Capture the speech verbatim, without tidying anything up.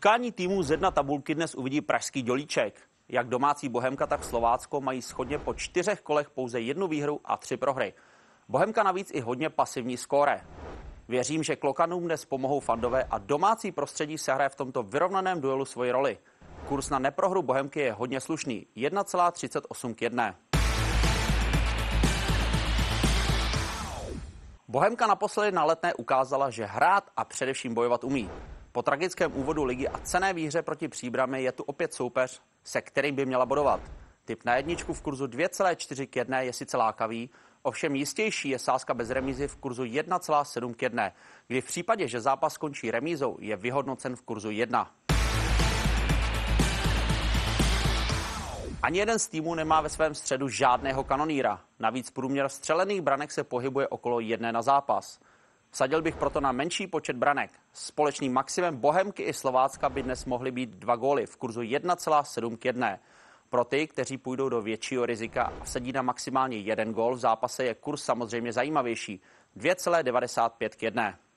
Utkání týmů z jedna tabulky dnes uvidí pražský Dělíček. Jak domácí Bohemka, tak Slovácko mají shodně po čtyřech kolech pouze jednu výhru a tři prohry. Bohemka navíc i hodně pasivní skóre. Věřím, že Klokanům dnes pomohou fandové a domácí prostředí se hraje v tomto vyrovnaném duelu svoji roli. Kurz na neprohru Bohemky je hodně slušný, jedna celá třicet osm k jedné. Bohemka naposledy na Letné ukázala, že hrát a především bojovat umí. Po tragickém úvodu ligy a cenné výhře proti Příbrami je tu opět soupeř, se kterým by měla bodovat. Tip na jedničku v kurzu dvě celá čtyři k jedné je sice lákavý, ovšem jistější je sázka bez remízy v kurzu jedna celá sedm k jedné, kdy v případě, že zápas skončí remízou, je vyhodnocen v kurzu jedna. Ani jeden z týmů nemá ve svém středu žádného kanoníra. Navíc průměr střelených branek se pohybuje okolo jedné na zápas. Vsadil bych proto na menší počet branek. Společným maximem Bohemky i Slovácka by dnes mohly být dva góly v kurzu jedna celá sedm k jedné. Pro ty, kteří půjdou do většího rizika a vsadí na maximálně jeden gól v zápase, je kurz samozřejmě zajímavější. dvě celá devadesát pět k jedné.